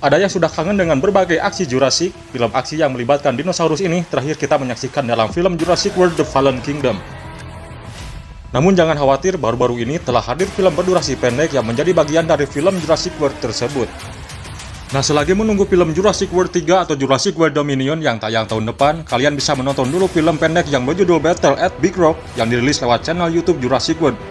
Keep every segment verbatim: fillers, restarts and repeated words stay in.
Ada yang sudah kangen dengan berbagai aksi Jurassic, film aksi yang melibatkan dinosaurus ini terakhir kita menyaksikan dalam film Jurassic World The Fallen Kingdom. Namun jangan khawatir, baru-baru ini telah hadir film berdurasi pendek yang menjadi bagian dari film Jurassic World tersebut. Nah, selagi menunggu film Jurassic World tiga atau Jurassic World Dominion yang tayang tahun depan, kalian bisa menonton dulu film pendek yang berjudul Battle at Big Rock yang dirilis lewat channel YouTube Jurassic World.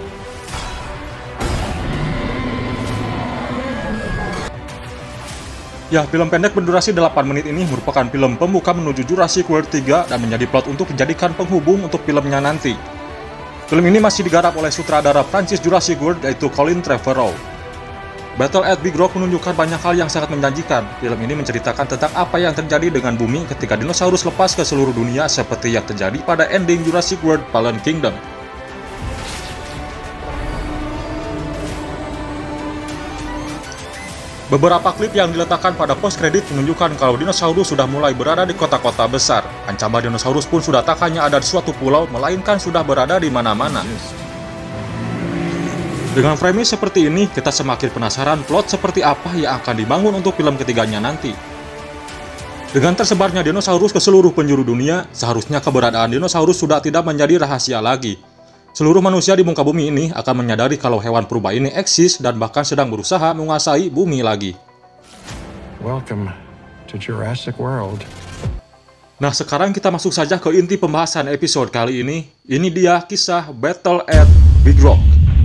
Ya, film pendek berdurasi delapan menit ini merupakan film pembuka menuju Jurassic World tiga dan menjadi plot untuk dijadikan penghubung untuk filmnya nanti. Film ini masih digarap oleh sutradara Prancis Jurassic World yaitu Colin Trevorrow. Battle at Big Rock menunjukkan banyak hal yang sangat menjanjikan. Film ini menceritakan tentang apa yang terjadi dengan bumi ketika dinosaurus lepas ke seluruh dunia seperti yang terjadi pada ending Jurassic World Fallen Kingdom. Beberapa klip yang diletakkan pada post kredit menunjukkan kalau dinosaurus sudah mulai berada di kota-kota besar. Ancaman dinosaurus pun sudah tak hanya ada di suatu pulau, melainkan sudah berada di mana-mana. Dengan framing seperti ini, kita semakin penasaran plot seperti apa yang akan dibangun untuk film ketiganya nanti. Dengan tersebarnya dinosaurus ke seluruh penjuru dunia, seharusnya keberadaan dinosaurus sudah tidak menjadi rahasia lagi. Seluruh manusia di muka bumi ini akan menyadari kalau hewan purba ini eksis dan bahkan sedang berusaha menguasai bumi lagi. Welcome to Jurassic World. Nah, sekarang kita masuk saja ke inti pembahasan episode kali ini. Ini dia kisah Battle at Big Rock.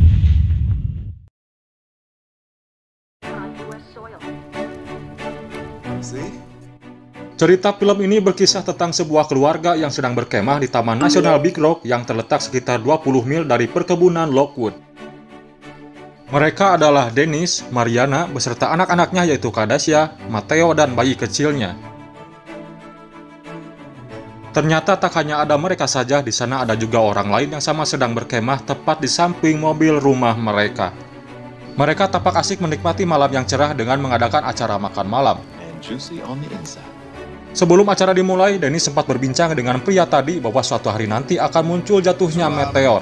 Cerita film ini berkisah tentang sebuah keluarga yang sedang berkemah di Taman Nasional Big Rock yang terletak sekitar dua puluh mil dari perkebunan Lockwood. Mereka adalah Dennis, Mariana, beserta anak-anaknya yaitu Cadacia, Matteo, dan bayi kecilnya. Ternyata tak hanya ada mereka saja, di sana ada juga orang lain yang sama sedang berkemah tepat di samping mobil rumah mereka. Mereka tampak asik menikmati malam yang cerah dengan mengadakan acara makan malam. Sebelum acara dimulai, Dennis sempat berbincang dengan pria tadi bahwa suatu hari nanti akan muncul jatuhnya meteor.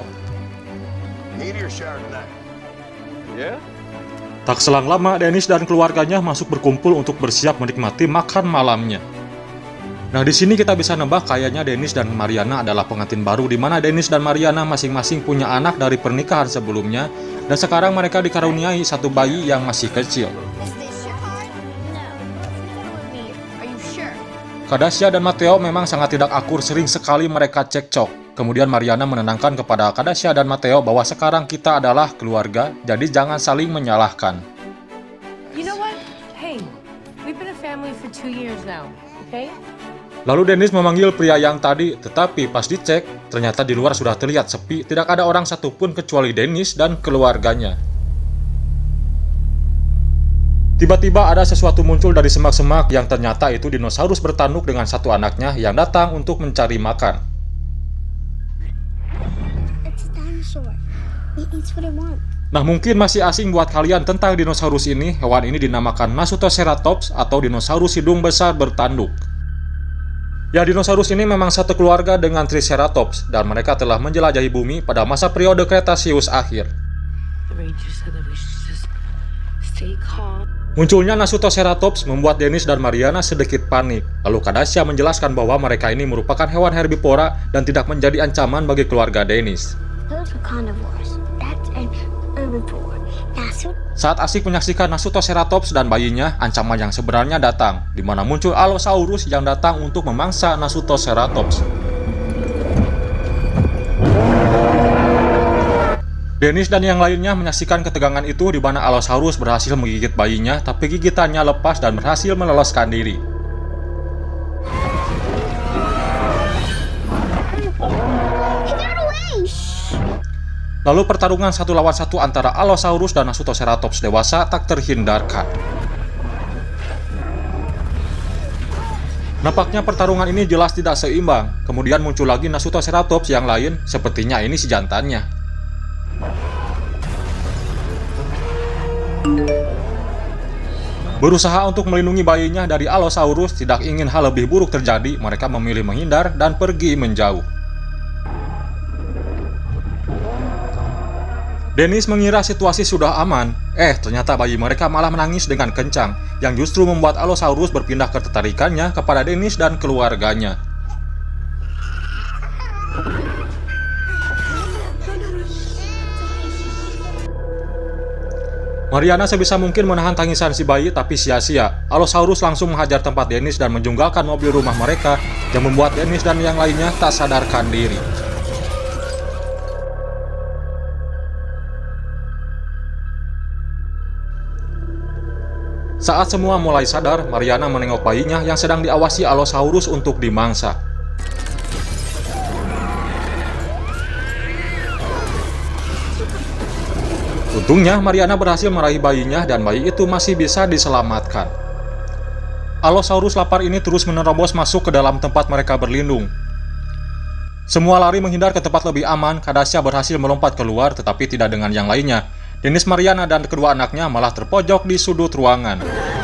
Tak selang lama, Dennis dan keluarganya masuk berkumpul untuk bersiap menikmati makan malamnya. Nah, di sini kita bisa nebak kayaknya Dennis dan Mariana adalah pengantin baru, di mana Dennis dan Mariana masing-masing punya anak dari pernikahan sebelumnya, dan sekarang mereka dikaruniai satu bayi yang masih kecil. Cadacia dan Matteo memang sangat tidak akur, sering sekali mereka cekcok. Kemudian Mariana menenangkan kepada Cadacia dan Matteo bahwa sekarang kita adalah keluarga, jadi jangan saling menyalahkan. You know what? Hey, we've been a family for two years now, okay? Lalu Dennis memanggil pria yang tadi, tetapi pas dicek, ternyata di luar sudah terlihat sepi, tidak ada orang satupun kecuali Dennis dan keluarganya. Tiba-tiba ada sesuatu muncul dari semak-semak yang ternyata itu dinosaurus bertanduk dengan satu anaknya yang datang untuk mencari makan. Nah, mungkin masih asing buat kalian tentang dinosaurus ini. Hewan ini dinamakan Nasutoceratops atau dinosaurus hidung besar bertanduk. Ya, dinosaurus ini memang satu keluarga dengan Triceratops dan mereka telah menjelajahi bumi pada masa periode Kretasius akhir. Munculnya Nasutoceratops membuat Dennis dan Mariana sedikit panik. Lalu Cadacia menjelaskan bahwa mereka ini merupakan hewan herbivora dan tidak menjadi ancaman bagi keluarga Dennis. Saat asik menyaksikan Nasutoceratops dan bayinya, ancaman yang sebenarnya datang, di mana muncul Allosaurus yang datang untuk memangsa Nasutoceratops. Dennis dan yang lainnya menyaksikan ketegangan itu di mana Allosaurus berhasil menggigit bayinya, tapi gigitannya lepas dan berhasil meloloskan diri. Lalu pertarungan satu lawan satu antara Allosaurus dan Nasutoceratops dewasa tak terhindarkan. Nampaknya pertarungan ini jelas tidak seimbang. Kemudian muncul lagi Nasutoceratops yang lain, sepertinya ini si jantannya. Berusaha untuk melindungi bayinya dari Allosaurus, tidak ingin hal lebih buruk terjadi, mereka memilih menghindar dan pergi menjauh. Dennis mengira situasi sudah aman. Eh, ternyata bayi mereka malah menangis dengan kencang. yang justru membuat Allosaurus berpindah ketertarikannya kepada Dennis dan keluarganya. Mariana sebisa mungkin menahan tangisan si bayi, tapi sia-sia. Allosaurus langsung menghajar tempat Dennis dan menjunggalkan mobil rumah mereka, yang membuat Dennis dan yang lainnya tak sadarkan diri. Saat semua mulai sadar, Mariana menengok bayinya yang sedang diawasi Allosaurus untuk dimangsa. Untungnya, Mariana berhasil meraih bayinya dan bayi itu masih bisa diselamatkan. Allosaurus lapar ini terus menerobos masuk ke dalam tempat mereka berlindung. Semua lari menghindar ke tempat lebih aman. Kadasha berhasil melompat keluar, tetapi tidak dengan yang lainnya. Dennis, Mariana, dan kedua anaknya malah terpojok di sudut ruangan.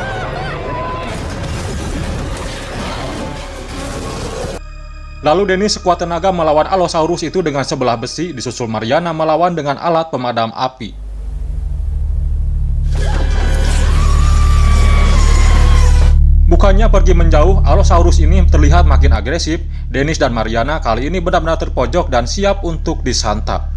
Lalu Dennis sekuat tenaga melawan Allosaurus itu dengan sebelah besi, disusul Mariana melawan dengan alat pemadam api. Bukannya pergi menjauh, Allosaurus ini terlihat makin agresif. Dennis dan Mariana kali ini benar-benar terpojok dan siap untuk disantap.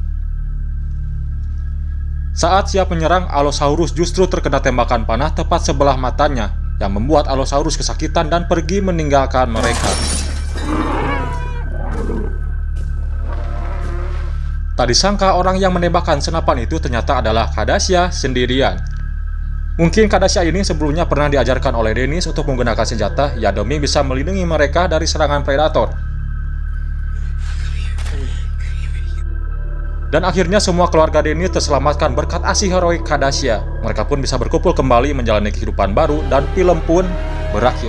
Saat siap menyerang, Allosaurus justru terkena tembakan panah tepat sebelah matanya, yang membuat Allosaurus kesakitan dan pergi meninggalkan mereka. Tak disangka orang yang menembakkan senapan itu ternyata adalah Kadasha sendirian. Mungkin Kadasha ini sebelumnya pernah diajarkan oleh Dennis untuk menggunakan senjata ya demi bisa melindungi mereka dari serangan predator. Dan akhirnya semua keluarga Dennis terselamatkan berkat aksi heroik Kadasha. Mereka pun bisa berkumpul kembali menjalani kehidupan baru dan film pun berakhir.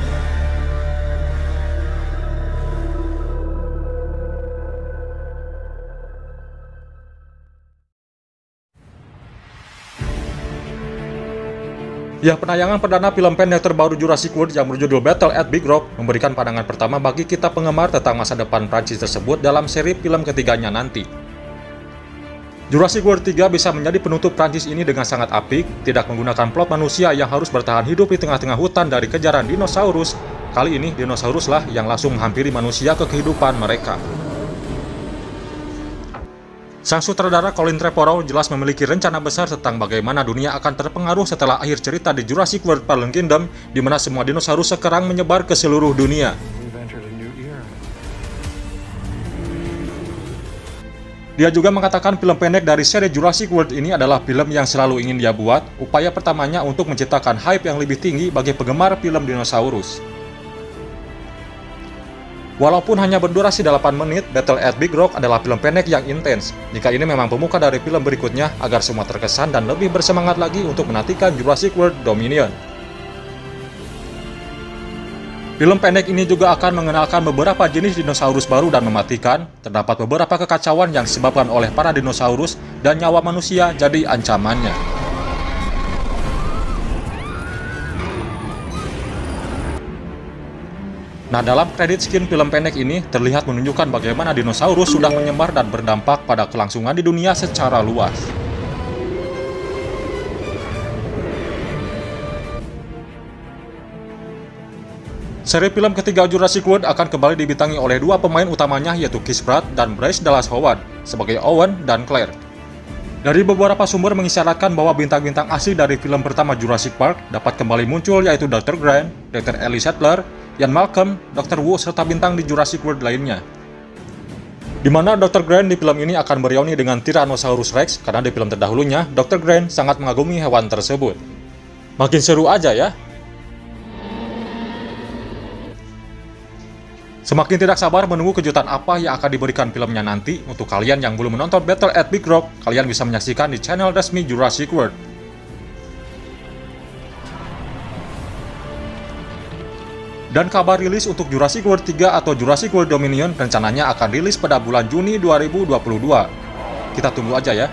Ya, penayangan perdana film pendek terbaru Jurassic World yang berjudul Battle at Big Rock memberikan pandangan pertama bagi kita penggemar tentang masa depan Prancis tersebut dalam seri film ketiganya nanti. Jurassic World tiga bisa menjadi penutup Prancis ini dengan sangat apik, tidak menggunakan plot manusia yang harus bertahan hidup di tengah-tengah hutan dari kejaran dinosaurus. Kali ini dinosaurus lah yang langsung menghampiri manusia ke kehidupan mereka. Sang sutradara Colin Trevorrow jelas memiliki rencana besar tentang bagaimana dunia akan terpengaruh setelah akhir cerita di Jurassic World Fallen Kingdom, di mana semua dinosaurus sekarang menyebar ke seluruh dunia. Dia juga mengatakan film pendek dari seri Jurassic World ini adalah film yang selalu ingin dia buat, upaya pertamanya untuk menciptakan hype yang lebih tinggi bagi penggemar film dinosaurus. Walaupun hanya berdurasi delapan menit, Battle at Big Rock adalah film pendek yang intens. Jika ini memang pemuka dari film berikutnya, agar semua terkesan dan lebih bersemangat lagi untuk menantikan Jurassic World Dominion. Film pendek ini juga akan mengenalkan beberapa jenis dinosaurus baru dan mematikan. Terdapat beberapa kekacauan yang disebabkan oleh para dinosaurus dan nyawa manusia jadi ancamannya. Nah, dalam kredit skin film pendek ini terlihat menunjukkan bagaimana dinosaurus sudah menyebar dan berdampak pada kelangsungan di dunia secara luas. Seri film ketiga Jurassic World akan kembali dibintangi oleh dua pemain utamanya, yaitu Chris Pratt dan Bryce Dallas Howard sebagai Owen dan Claire. Dari beberapa sumber mengisyaratkan bahwa bintang-bintang asli dari film pertama Jurassic Park dapat kembali muncul, yaitu dokter Grant, dokter Ellie Sattler, Ian Malcolm, dokter Wu, serta bintang di Jurassic World lainnya. Di mana dokter Grant di film ini akan bereuni dengan Tyrannosaurus Rex, karena di film terdahulunya, dokter Grant sangat mengagumi hewan tersebut. Makin seru aja ya. Semakin tidak sabar menunggu kejutan apa yang akan diberikan filmnya nanti. Untuk kalian yang belum menonton Battle at Big Rock, kalian bisa menyaksikan di channel resmi Jurassic World. Dan kabar rilis untuk Jurassic World tiga atau Jurassic World Dominion rencananya akan rilis pada bulan Juni dua ribu dua puluh dua. Kita tunggu aja ya.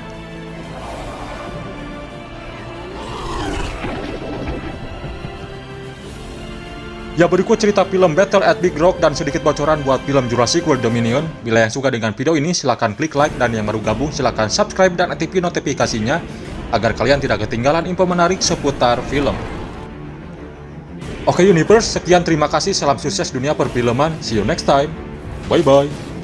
Ya, berikut cerita film Battle at Big Rock dan sedikit bocoran buat film Jurassic World Dominion. Bila yang suka dengan video ini silahkan klik like, dan yang baru gabung silahkan subscribe dan aktifin notifikasinya agar kalian tidak ketinggalan info menarik seputar film. Oke Universe, sekian terima kasih, salam sukses dunia perfilman, see you next time, bye bye.